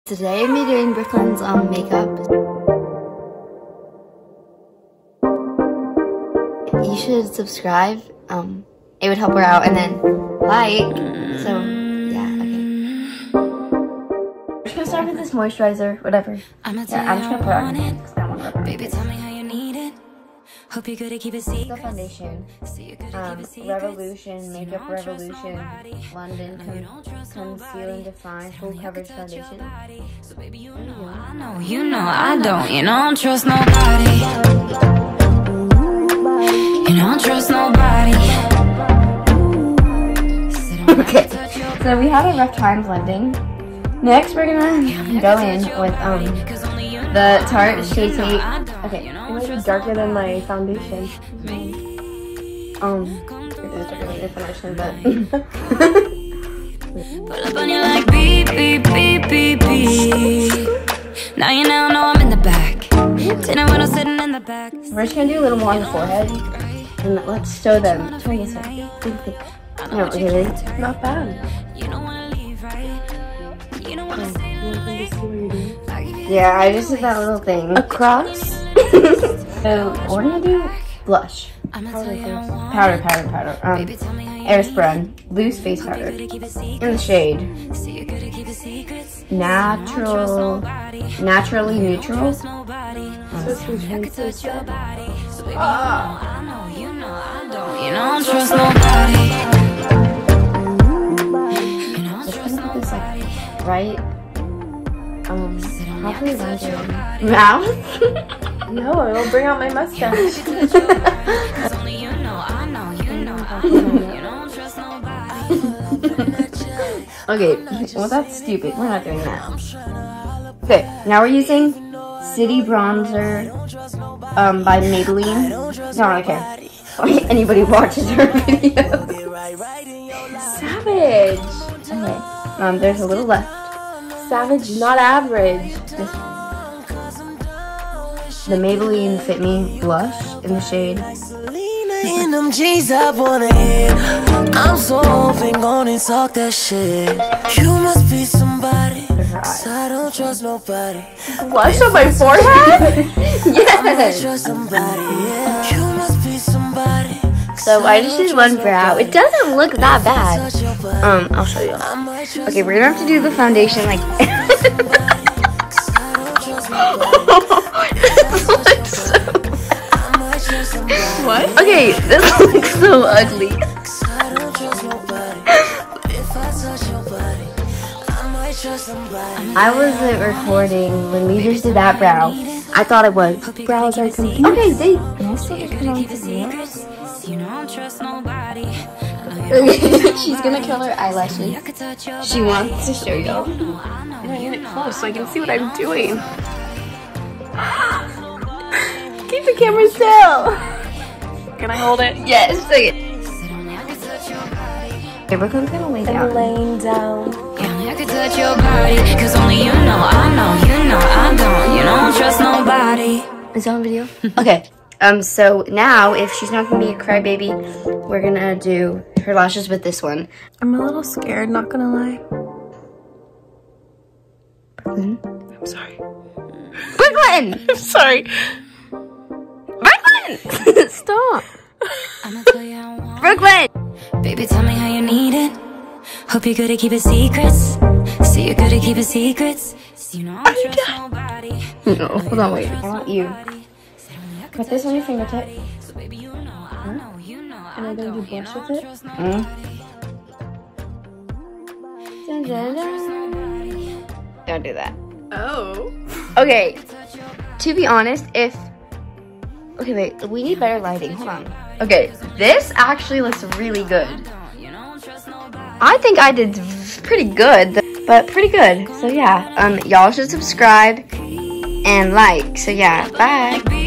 Today I'm doing Brooklyn's makeup. You should subscribe. It would help her out, and then like. So yeah, okay. I'm just gonna start with this moisturizer, whatever. I'm just gonna put on it because I don't want to rub it. Baby, tell me how you need it. Hope you're good to keep it secret. The foundation, Revolution, Makeup Revolution, London Conceal and Define Full Coverage Foundation. So baby, you know I don't trust nobody. You don't trust nobody. Okay, so we had a rough time blending. Next, we're gonna go in with the Tarte Shade Tape. Okay, it might be darker than my foundation. It is darker than your foundation, but. Pull up on you like beep, beep, beep, beep, beep. Now you now know I'm in the back. Dinner when I'm sitting in the back. We're just gonna do a little more on the forehead, and let's show them. Try this way. No, okay, ready? Not bad. Yeah, I just did that little thing. Across? So, we're gonna do blush. Powder. Airspun. Loose face powder. In the shade. Naturally neutral. You don't trust nobody. Just gonna put this like right. Probably around your mouth. No, it'll bring out my mustache. Okay, well that's stupid. We're not doing that. Okay, now we're using City Bronzer by Maybelline. I don't really care. Anybody watches her video. Savage. Okay, there's a little left. Savage, not average. The Maybelline Fit Me blush in the shade. In them G's up on the head. I'm so open, gonna talk that shit. You must be somebody, so I don't trust nobody. Blush on my forehead? Yes! Trust somebody, yeah. You must be somebody. So I just did one brow. It doesn't look that bad. I'll show you. Okay, we're gonna have to do the foundation like. What? Okay, this looks so ugly. I wasn't recording when we just did that brow. I thought it was. Brows are complete. Okay, they also come on to She's gonna curl her eyelashes. She wants to show you. I'm gonna get it close so I can see what I'm doing. Keep the camera still. Can I hold it? Yes. Okay. Okay, Brooklyn's gonna lay down. I'm laying down. I could touch your body, cause only you know, I know, you know, I don't. You don't trust nobody. Is that on video? Okay. So now, if she's not gonna be a crybaby, we're gonna do her lashes with this one. I'm a little scared, not gonna lie. Brooklyn? I'm sorry. Brooklyn! I'm sorry. Brooklyn! Stop. I'ma tell you how I want. Brooklyn! Baby, tell me how you need it. Hope you're good at keeping secrets. See you're good at keeping secrets. You know I don't trust nobody. No, hold on, wait. I want you. Put this on your fingertip. And I'm gonna do blush with it. Dun, dun, dun. Don't do that. Oh. Okay. To be honest, okay, wait. We need better lighting. Hold on. Okay, this actually looks really good. I think I did pretty good, but pretty good. So yeah, y'all should subscribe and like. So yeah, bye.